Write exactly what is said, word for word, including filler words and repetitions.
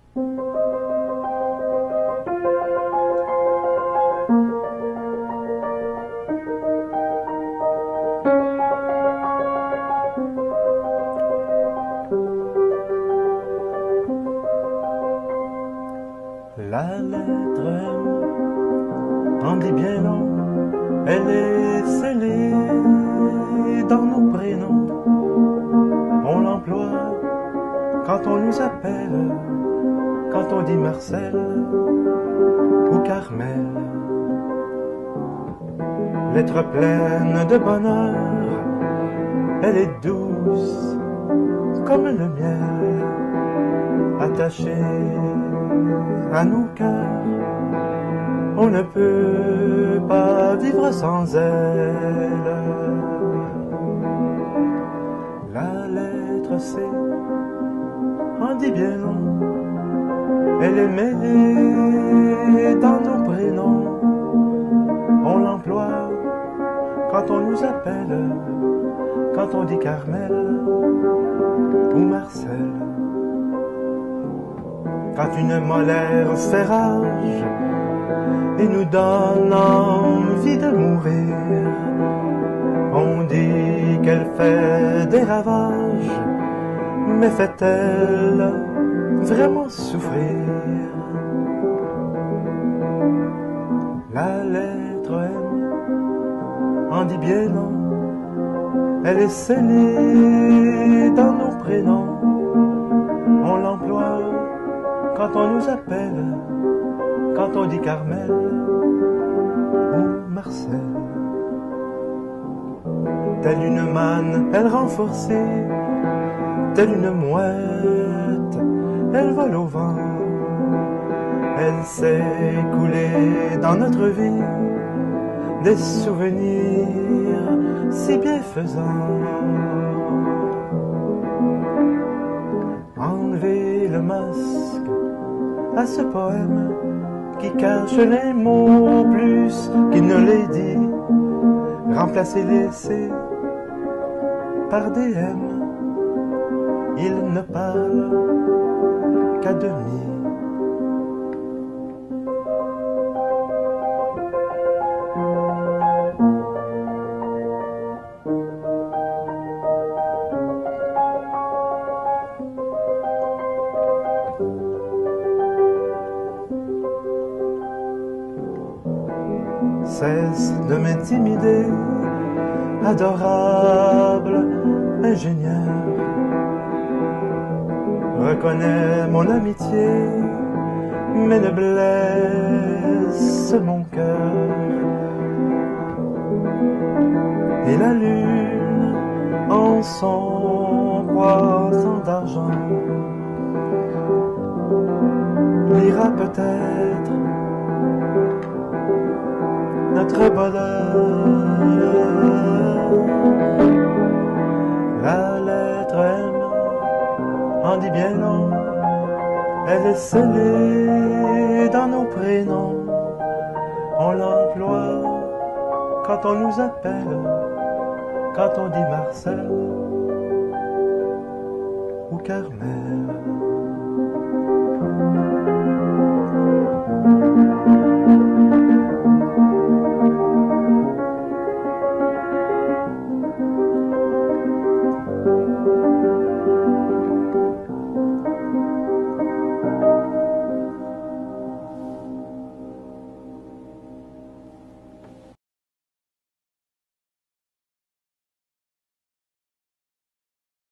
La lettre M en dit bien long, elle est scellée dans nos prénoms. On l'emploie quand on nous appelle, quand on dit Marcel ou Carmel. Lettre pleine de bonheur, elle est douce comme le miel, attachée à nos cœurs. On ne peut pas vivre sans elle. La lettre C en dit bien long, elle est mêlée dans nos prénoms. On l'emploie quand on nous appelle, quand on dit Carmel ou Marcel. Quand une molaire fait rage et nous donne envie de mourir, on dit qu'elle fait des ravages, mais fait-elle vraiment souffrir? La lettre M en dit bien long, elle est scellée dans nos prénoms. On l'emploie quand on nous appelle, quand on dit Carmel ou Marcel. Telle une manne, elle renforcée, telle une mouette, elle vole au vent. Elle s'est coulée dans notre vie des souvenirs si bienfaisants. Enlevez le masque à ce poème qui cache les mots plus qu'il ne les dit. Remplacez-les C par des M. Il ne parle qu'à demi. Cesse de m'intimider, adorable ingénieur. Reconnais mon amitié, mais ne blesse mon cœur. Et la lune en son croissant d'argent lira peut-être notre bonheur. La lettre M en dit bien long, elle est scellée dans nos prénoms. On l'emploie quand on nous appelle, quand on dit Marcel ou Carmel.